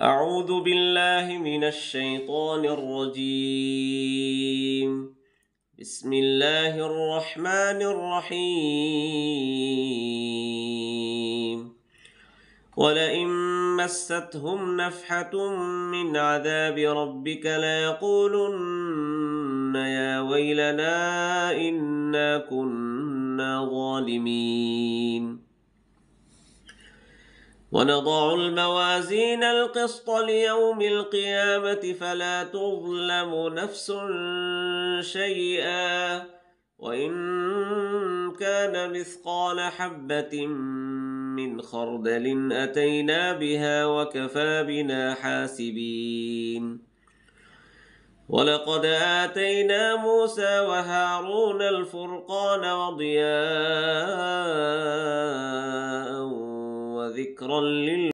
أعوذ بالله من الشيطان الرجيم. بسم الله الرحمن الرحيم. ولئن مستهم نفحة من عذاب ربك ليقولن يا ويلنا إنا كنا ظالمين. ونضع الموازين القسط ليوم القيامة فلا تظلم نفس شيئا وإن كان مثقال حبة من خردل أتينا بها وكفى بنا حاسبين. ولقد آتينا موسى وهارون الفرقان وضياء وذكرا